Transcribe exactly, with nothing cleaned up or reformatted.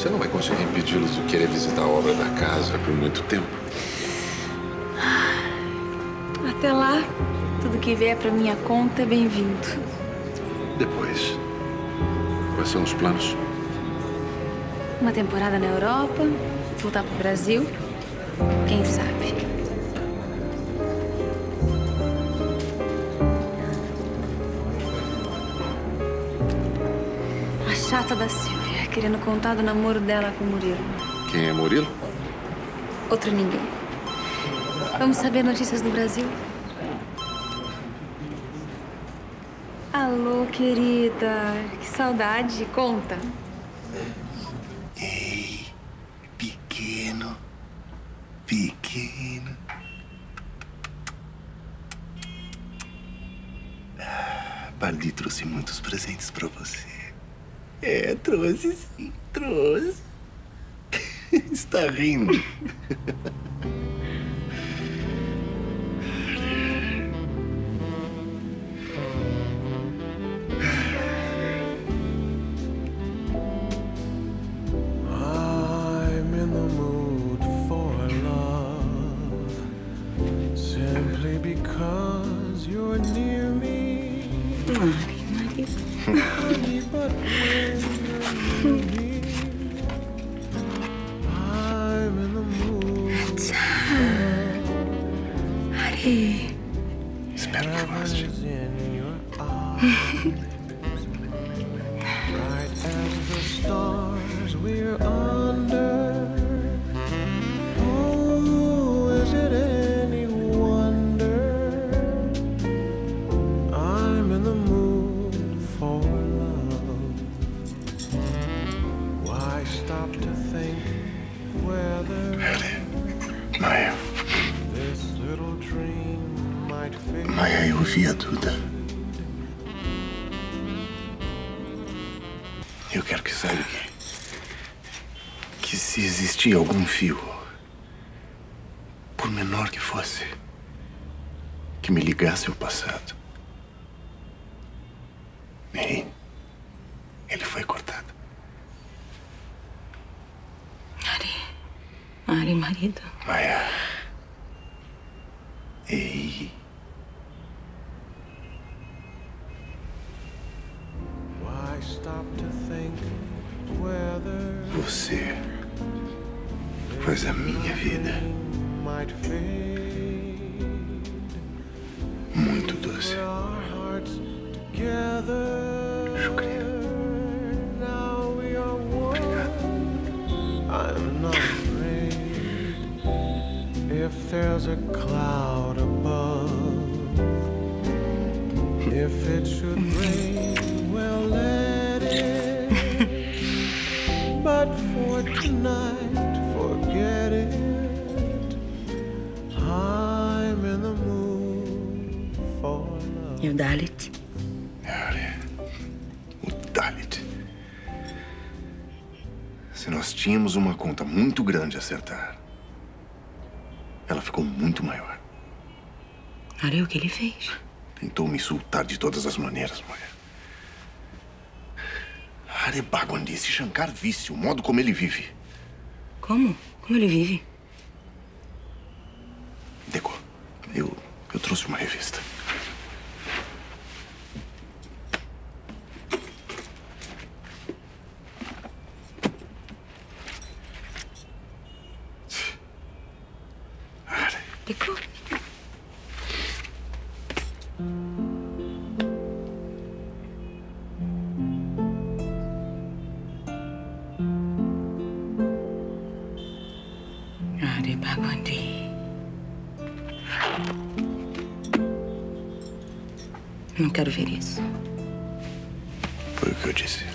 Você não vai conseguir impedi-los de querer visitar a obra da casa por muito tempo. Até lá, tudo que vier pra minha conta é bem-vindo. Depois, quais são os planos? Uma temporada na Europa, voltar pro Brasil, quem sabe? A chata da Silvia, querendo contar do namoro dela com o Murilo. Quem é Murilo? Outro ninguém. Vamos saber notícias do Brasil? Alô, querida. Que saudade. Conta. Ei, pequeno, pequeno. Ah, Bali trouxe muitos presentes pra você. É, trouxe sim, trouxe. Está rindo. Because you're near me. Mari, Honey, but when you're near, I'm in the mood. Mari. Espero que goste. In your eyes, bright as the stars we're under. Oh, is it any wonder I'm in the mood for love? Why stop to think whether Maia, this little dream might fade? Maia, eu ouvi a Duda. Eu quero que saiba que, que se existia algum fio, por menor que fosse, que me ligasse ao passado, ele, ele foi cortado. Mari. Mari, marido. Maia. Ei. Why stop to think whether Você faz a minha vida might fade? muito doce. Our hearts together. Shukriya. Now we are one. I'm not afraid if there's a cloud above. If it should rain, well, let it. But for tonight, forget it. I'm in the mood for love. E o Dalit? Olha, o Dalit. Se nós tínhamos uma conta muito grande a acertar, ela ficou muito maior. Olha o que ele fez. Tentou me insultar de todas as maneiras, Maia. Are Bhagwandi, se Shankar visse o modo como ele vive. Como? Como ele vive? Deco, eu, eu trouxe uma revista. Are. Deco? Are Bhagwandi. Não quero ver isso. Foi o que eu disse.